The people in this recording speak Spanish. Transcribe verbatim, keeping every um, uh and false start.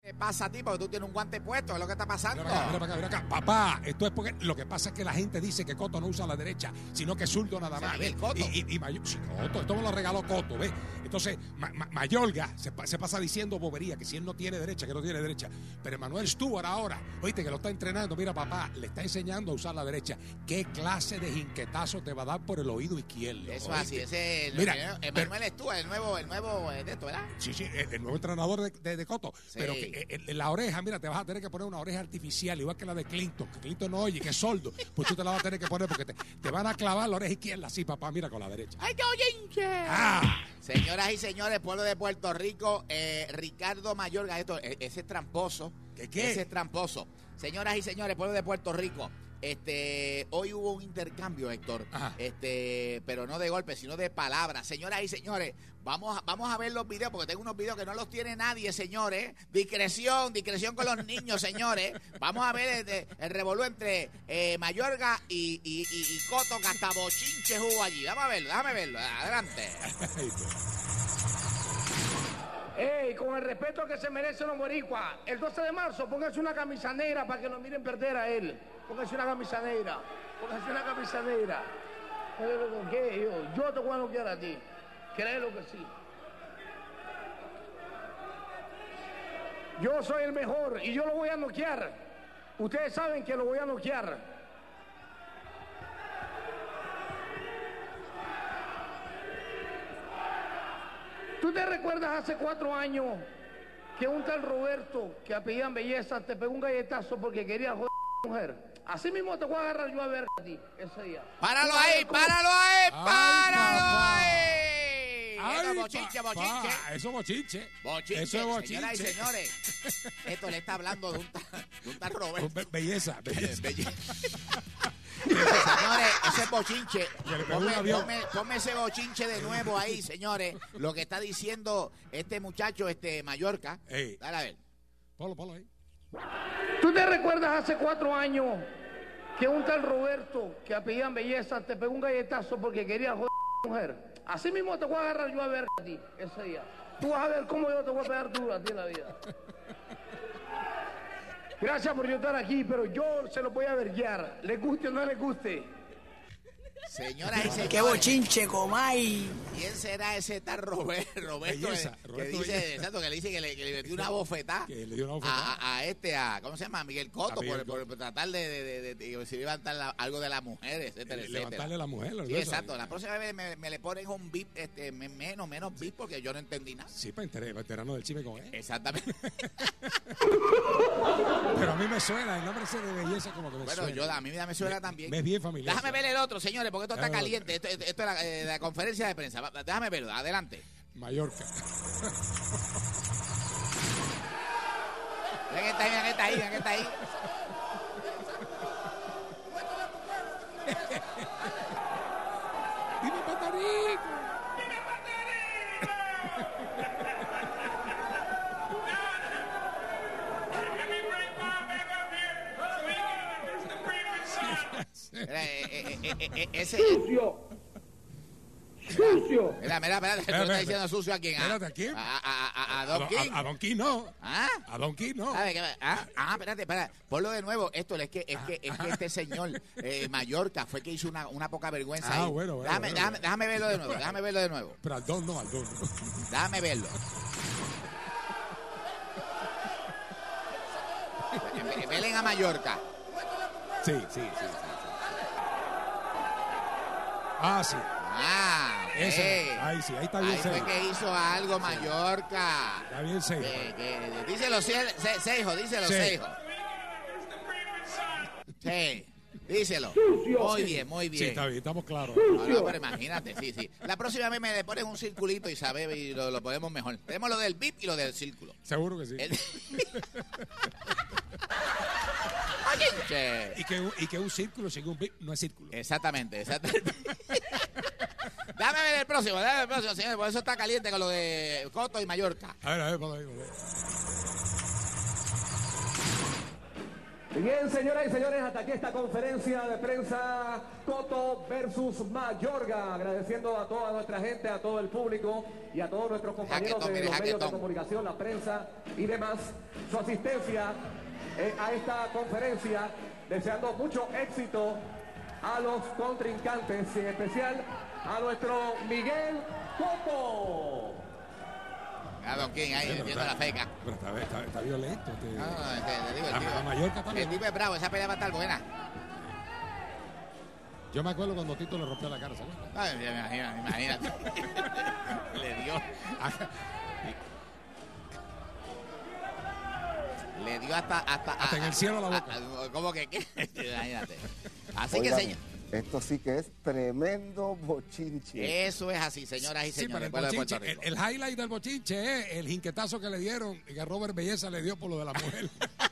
¿Qué pasa a ti? Porque tú tienes un guante puesto, ¿es lo que está pasando? Mira acá, mira acá, mira acá. Papá, esto es porque lo que pasa es que la gente dice que Coto no usa la derecha, sino que es zurdo nada más. Sí, el Coto. Y, y, y Mayor, sí, Coto, esto me lo regaló Coto, ¿ves? Entonces, Ma, Ma, Mayorga se, se pasa diciendo bobería, que si él no tiene derecha, que no tiene derecha. Pero Emanuel Stewart ahora, oíste, que lo está entrenando, mira, papá, le está enseñando a usar la derecha. ¿Qué clase de jinquetazo te va a dar por el oído izquierdo? Eso es así, ese es mira, Emanuel Stewart, el nuevo, el nuevo de esto, ¿verdad? Sí, sí, el, el nuevo entrenador de, de, de Coto. Sí. Pero que en, en la oreja, mira, te vas a tener que poner una oreja artificial, igual que la de Clinton, que Clinton no oye, que es sordo. Pues tú te la vas a tener que poner porque te, te van a clavar la oreja izquierda así, papá, mira, con la derecha. ¡Ay, qué oyente! ¡Ah! Señoras y señores, pueblo de Puerto Rico, eh, Ricardo Mayorga, esto, ese es tramposo. ¿Qué qué? Ese es tramposo. Señoras y señores, pueblo de Puerto Rico, este, hoy hubo un intercambio, Héctor, Ajá. este, pero no de golpes, sino de palabras. Señoras y señores, vamos a, vamos a ver los videos, porque tengo unos videos que no los tiene nadie, señores. Discreción, discreción con los niños, señores. Vamos a ver el, el, el revolú entre eh, Mayorga y, y, y, y Coto, que hasta bochinche hubo allí. Vamos a verlo, déjame verlo, adelante. Ey, con el respeto que se merecen los boricuas, el doce de marzo pónganse una camisa negra para que no miren perder a él. Pónganse una camisa negra, pónganse una camisa negra. ¿Qué? Yo, yo te voy a noquear a ti, créelo que sí. Yo soy el mejor y yo lo voy a noquear. Ustedes saben que lo voy a noquear. ¿Tú te recuerdas hace cuatro años que un tal Roberto, que apellían Belleza, te pegó un galletazo porque quería joder a la mujer? Así mismo te voy a agarrar yo a ver a ti ese día. ¡Páralo ahí, páralo ahí, páralo ahí! Ay, Eso, bochinche, papá, bochinche. Eso bochinche. Bochinche, Eso es bochinche. señoras y señores. Esto le está hablando de un tal, de un tal Roberto. Be belleza, belleza. Belleza. Señores, ese bochinche, ponme, ponme, ponme ese bochinche de nuevo ahí, señores. Lo que está diciendo este muchacho, este Mallorca. Ey. Dale a ver. Ponlo, ponlo ahí. ¿Tú te recuerdas hace cuatro años que un tal Roberto, que apellían Belleza, te pegó un galletazo porque quería joder a la mujer? Así mismo te voy a agarrar yo a ver a ti ese día. Tú vas a ver cómo yo te voy a pegar duro a ti en la vida. Gracias por yo estar aquí, pero yo se lo voy a verguiar. Le guste o no le guste. Señoras y señores. ¡Qué bochinche, comay! ¿Quién será ese tal Robert, Roberto? Belleza, que, Roberto que dice, Belleza. exacto, que le dice que le, que le metió una bofetada Que le dio una bofetada. a, a este, a, ¿cómo se llama? A Miguel Cotto, A Miguel por, Cotto. por tratar de, de, de, de, de, de si levantar la, algo de la mujer, etcétera, Le- etcétera. levantarle a la mujer, Sí, eso. exacto. La próxima vez me, me le ponen un bip, este, me- menos, menos bip, porque yo no entendí nada. Sí, para enterar, veterano del chisme con él. Exactamente. Pero a mí me suena, el nombre ese de belleza como que me Bueno, suena. yo, a mí me suena también. Me es bien familiar. Déjame ver el otro, señores, porque esto está Déjame caliente. Esto, esto- esto es la, eh, la conferencia de prensa. Va- Déjame verlo, adelante. Mallorca. Ven que está ahí, ven que está ahí, ven que está ahí. ¡Viva Puerto Rico! Mira, eh, eh, eh, eh, eh, ese. ¡Sucio! ¡Sucio! Mira, mira, mira, tú Espera, estás espera. diciendo sucio a quién. ¿A, Espérate, ¿a quién? A, a, a, a A, Don Don- King. a- a Don King no. ¿Ah? A Don King no. ¿Sabe qué? Ah, ah, espérate, espérate. Ponlo de nuevo. Esto es que, es que, es que este señor eh, Mallorca fue que hizo una, una poca vergüenza Ah, ahí. bueno, bueno, déjame, bueno, déjame, bueno. déjame verlo de nuevo, déjame verlo de nuevo. Pero al Don no, al Don no. Déjame verlo. Velen a Mallorca. Sí, sí, sí, sí, sí. Ah, sí. Ah, Ese. ok. Ahí sí, ahí está bien Ahí fue serio. que hizo algo Mallorca. Está bien serio. Que- que- díselo, Se- Se- Seijo, díselo, Sí. Seijo. Sí, díselo. Muy bien, muy Sí, bien. está bien, estamos claros. No, no, pero imagínate, sí, sí. La próxima vez me le pones un circulito y sabe y lo, lo ponemos mejor. Tenemos lo del B I P y lo del círculo. Seguro que sí. El- Che. Y que, un- y que un círculo sin un bip no es círculo. Exactamente, exactamente. Dame ver el próximo, dame ver el próximo, señor, por eso está caliente con lo de Coto y Mallorca. A ver, a ver, vamos a ver. Bien, señoras y señores, hasta aquí esta conferencia de prensa Cotto versus Mayorga. Agradeciendo a toda nuestra gente, a todo el público y a todos nuestros compañeros de los medios de comunicación, la prensa y demás, su asistencia eh, a esta conferencia, deseando mucho éxito a los contrincantes, en especial a nuestro Miguel Cotto. A Don King ahí metiendo la feca. Pero está, está, está violento. Este, ah, este, te digo, el la, tipo, la Mallorca también. El tipo es bravo, esa pelea va a estar buena. Yo me acuerdo cuando Tito le rompió la cara, ¿sabes? Ay, imagínate, imagínate. Le dio. Le dio hasta... Hasta, hasta a, en el cielo la boca. A, a, ¿Cómo que qué? Imagínate. Así Oigan, que, señor... Esto sí que es tremendo bochinche. Eso es así, señoras y sí, señores. Pero el, bochinche, el, el highlight del bochinche es el jinquetazo que le dieron y que Robert Belleza le dio por lo de la mujer.